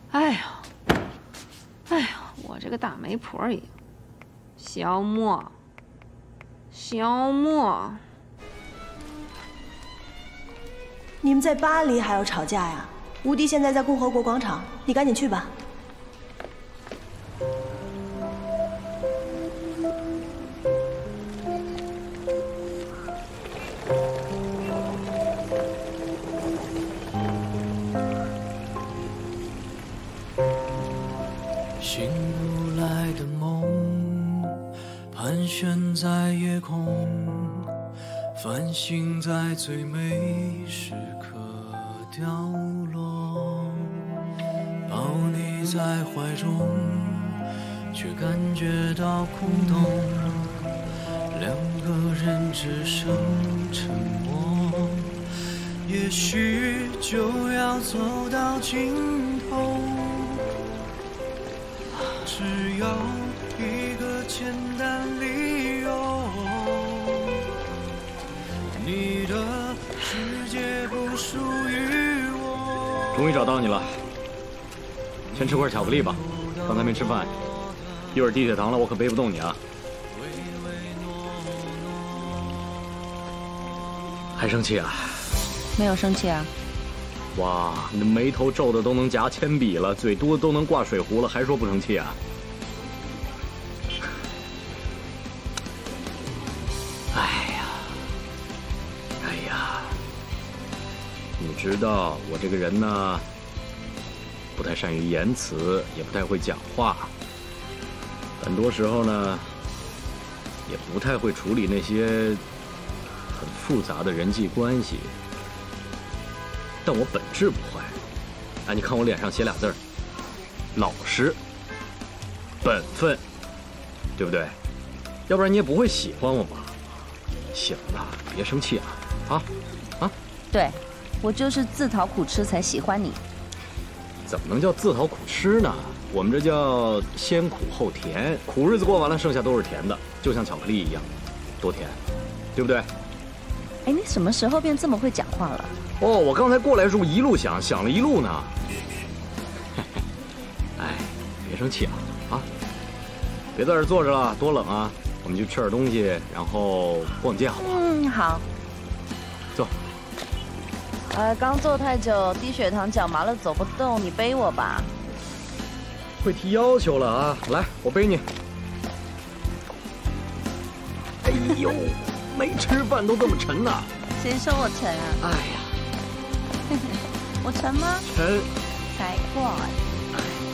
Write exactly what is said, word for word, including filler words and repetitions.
哎呀，哎呀，我这个大媒婆也，小莫，小莫， 你们在巴黎还要吵架呀？吴迪现在在共和国广场，你赶紧去吧。 醒不来的梦，盘旋在夜空，繁星在最美时刻掉落。抱你在怀中，却感觉到空洞，两个人只剩沉默。也许就要走到尽头。 只要一个简单理由，你的世界不属于我。 终于找到你了，先吃块巧克力吧，刚才没吃饭，一会儿低血糖了，我可背不动你啊。还生气啊？ 没有生气啊。 哇，你的眉头皱的都能夹铅笔了，嘴嘟都能挂水壶了，还说不生气啊？哎呀，哎呀，你知道我这个人呢，不太善于言辞，也不太会讲话，很多时候呢，也不太会处理那些很复杂的人际关系。 但我本质不坏，哎，你看我脸上写俩字儿，老实、本分，对不对？要不然你也不会喜欢我嘛。行了，别生气了，啊啊！ 对，我就是自讨苦吃才喜欢你。 怎么能叫自讨苦吃呢？我们这叫先苦后甜，苦日子过完了，剩下都是甜的，就像巧克力一样，多甜，对不对？ 哎，你什么时候变这么会讲话了？ 哦，我刚才过来的时候一路想，想了一路呢。哎，别生气啊，啊！别在这坐着了，多冷啊！我们去吃点东西，然后逛街，好不好？ 嗯，好。 走。 呃，刚坐太久，低血糖，脚麻了，走不动，你背我吧。 会提要求了啊！来，我背你。哎呦，没吃饭都这么沉呐！ 谁说我沉啊？ 哎呀。 我沉吗？ 沉， 才怪！